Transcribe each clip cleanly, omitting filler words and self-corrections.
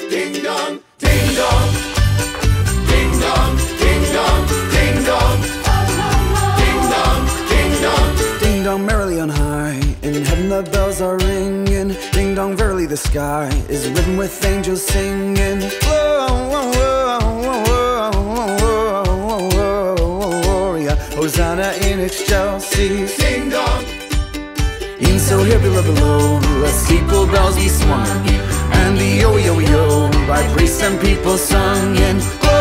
Ding dong, ding dong, ding dong, ding dong, ding dong, ding dong, ding dong. Ding dong merrily on high, in heaven the bells are ringing. Ding dong verily the sky is rhythm with angels singing. Whoa, whoa, whoa, whoa, whoa, whoa, whoa, Gloria, Hosanna in excelsis. Ding dong, In so here below, let steeple bells be swung, and the yo yo yo by priests and people sung in.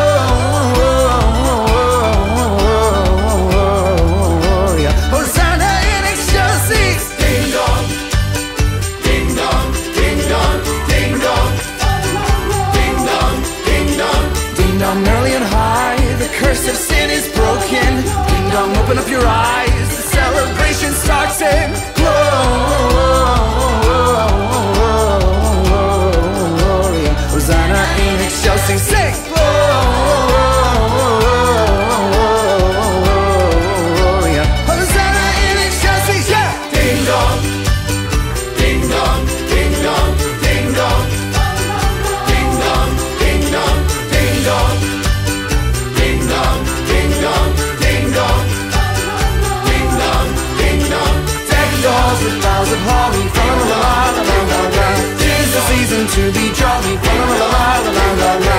Gloria, Hosanna in excelsis. ding dong, ding dong, ding dong, ding dong, ding dong, ding dong. Ding dong merrily on high, the curse of sin is broken. Ding dong, open up your eyes, the celebration starts in. Gloria, Hosanna in excelsis. Sing! Gloria, Hosanna in excelsis. Yeah! Ding dong, ding dong, ding dong, ding dong, ding dong, ding dong, ding dong, ding dong, ding dong, ding dong, ding dong, ding dong. Deck dolls with boughs of holly, fa la la la la la la la. 'Tis the season to be jolly, fa la la la la la la la.